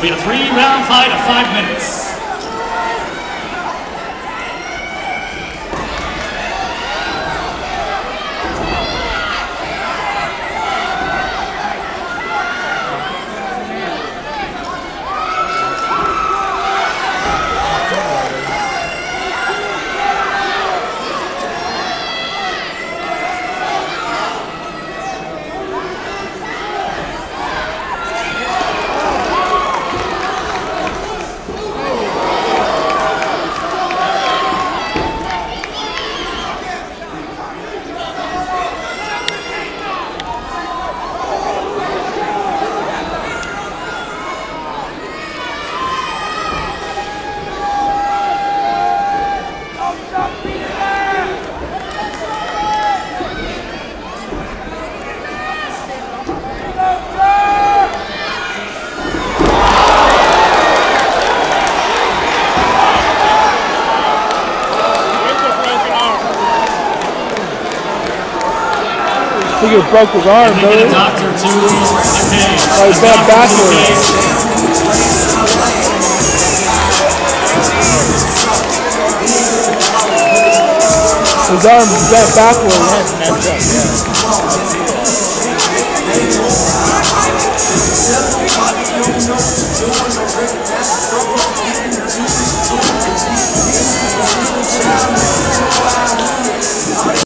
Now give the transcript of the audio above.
be a 3-round fight of 5 minutes. I think he broke his arm, though. Get a doctor to oh, he bent backwards. His arm bent backwards.